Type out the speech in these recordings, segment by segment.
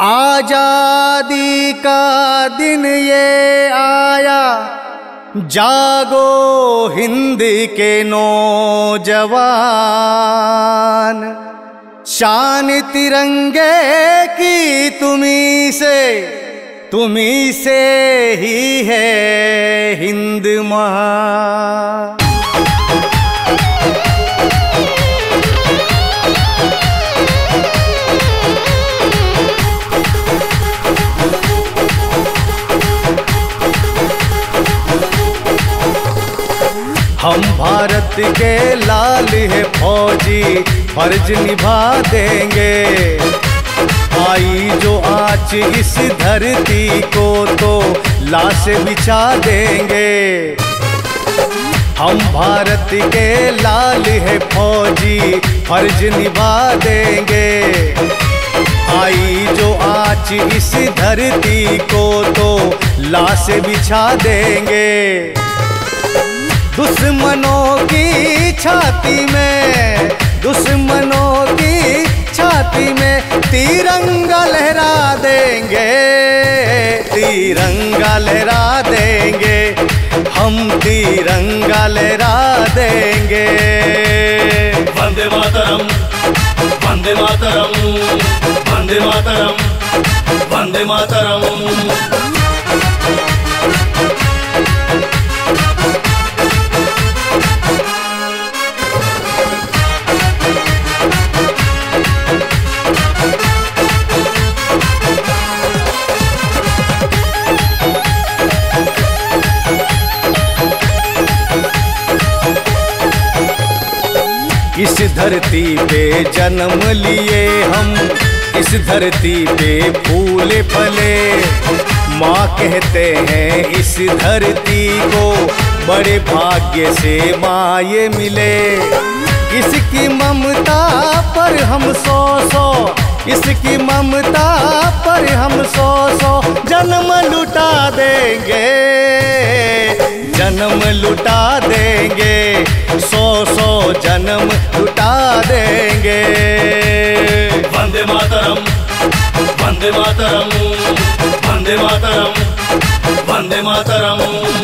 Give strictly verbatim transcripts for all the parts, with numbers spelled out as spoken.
आजादी का दिन ये आया, जागो हिंद के नौजवान। शान तिरंगे की तुम्ही से, तुम्ही से ही है हिंद महान। हम भारत के लाल है फौजी, फर्ज निभा देंगे। आई जो आँच इस धरती को तो लाश बिछा देंगे। हम भारत के लाल है फौजी, फर्ज निभा देंगे। आई जो आँच इस धरती को तो लाश बिछा देंगे। दुश्मनों की छाती में, दुश्मनों की छाती में तिरंगा लहरा देंगे, तिरंगा लहरा देंगे। हम तिरंगा लहरा देंगे। वंदे मातरम, वंदे मातरम, वंदे मातरम, वंदे मातरम। इस धरती पे जन्म लिए हम, इस धरती पे फूल फले। माँ कहते हैं इस धरती को, बड़े भाग्य से माँ ये मिले। इसकी ममता पर हम सौ सौ, इसकी ममता पर हम सौ सौ जन्म लुटा देंगे, जन्म लुटा देंगे। सौ सौ जन्म लुटा देंगे। वंदे मातरम, वंदे मातरम, वंदे मातरम, वंदे मातरम।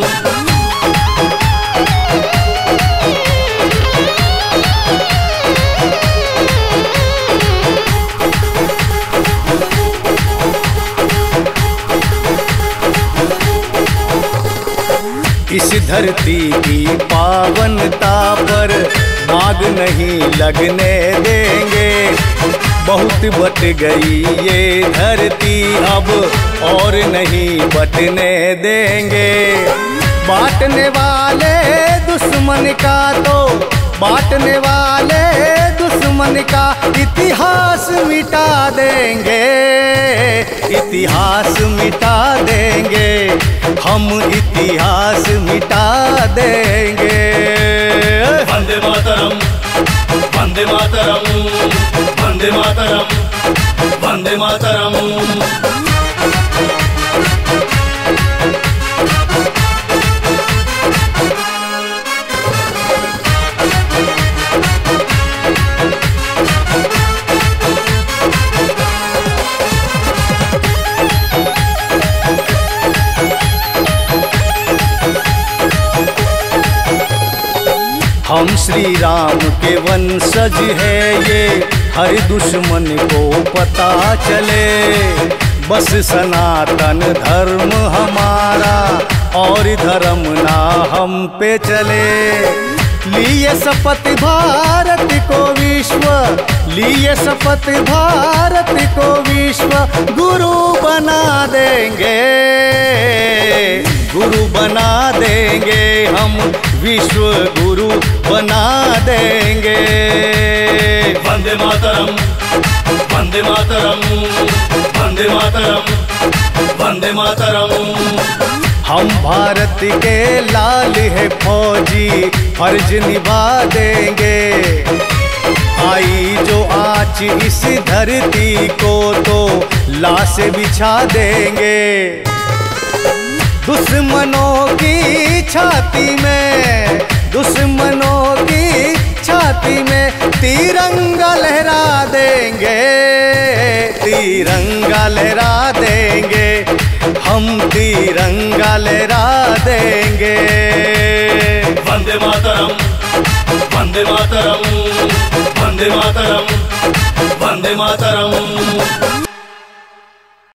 इस धरती की पावनता पर दाग नहीं लगने देंगे। बहुत बट गई ये धरती अब और नहीं बटने देंगे। बांटने वाले दुश्मन का तो, बांटने वाले दुश्मन का इतिहास मिटा देंगे, इतिहास मिटा देंगे। हम इतिहास मिटा देंगे। वंदे मातरम, वंदे मातरम, वंदे मातरम, वंदे मातरम। हम श्री राम के वंशज है ये, हर दुश्मन को पता चले। बस सनातन धर्म हमारा और धर्म ना हम पे चले। लिए शपथ भारत को विश्व, लिए शपथ भारत को विश्व गुरु बना देंगे, गुरु बना देंगे। हम विश्व गुरु बना देंगे। वंदे मातरम, वंदे मातरम, वंदे मातरम, वंदे मातरम। हम भारत के लाल है फौजी, फर्ज निभा देंगे। आई जो आँच इस धरती को तो लाश बिछा देंगे। दुश्मनों की छाती में, दुश्मनों की छाती में तिरंगा लहरा देंगे, तिरंगा लहरा देंगे, हम तिरंगा लहरा देंगे। वंदे मातरम, वंदे मातरम, वंदे मातरम, वंदे मातरम।